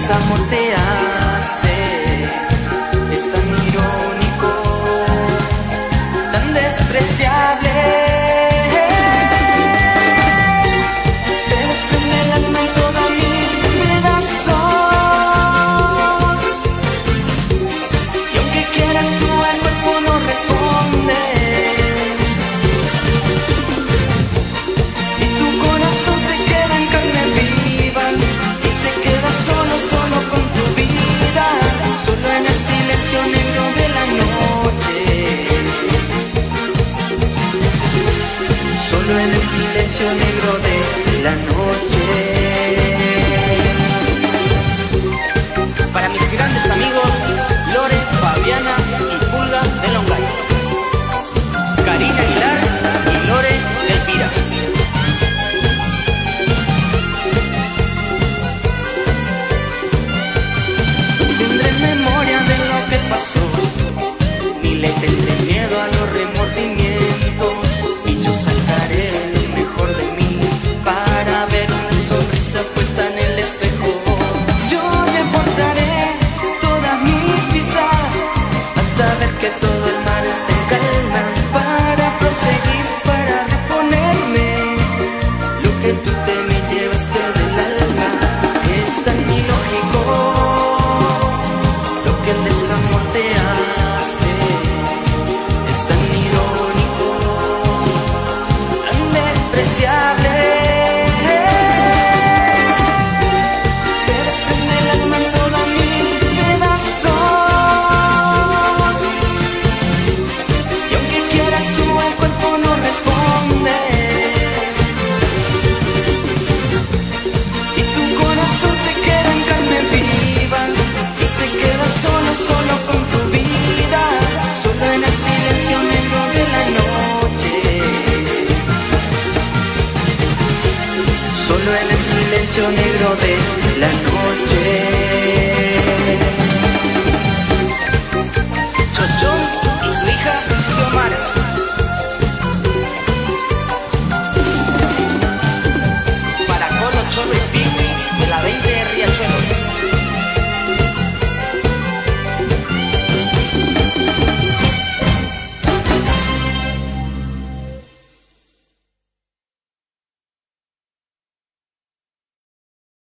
desamor te hace. Es tan irónico, tan despreciable. Te desprende el alma en toda mil pedazos. Y aunque quieras tú, el cuerpo no responde. Y tu corazón se queda en carne viva. Y te quedas solo, solo con tu vida. Solo en el silencio negro de la noche. Solo en el silencio negro de la noche. Para mis grandes amigos Lore, Fabiana y Pulga de Longay, Karina Aguilar y Lore de Elvira. Tendré memoria de lo que pasó, ni le tendré miedo a los remordimientos. Y yo sacaré el mejor de mí para ver una sonrisa puesta en el espejo. Yo reforzaré todas mis pisadas hasta ver que todo el mar esté en calma, para proseguir, para reponerme lo que tú te me llevaste del alma. Es tan ilógico lo que el desamor te hace. Es tan irónico, tan despreciable. Te desprende el alma en toda mil pedazos. Y aunque quieras tú, el cuerpo no responde. Y tu corazón se queda en carne viva. Y te quedas solo, solo con tu vida. Solo en el silencio negro de la noche. Solo en el silencio negro de la noche.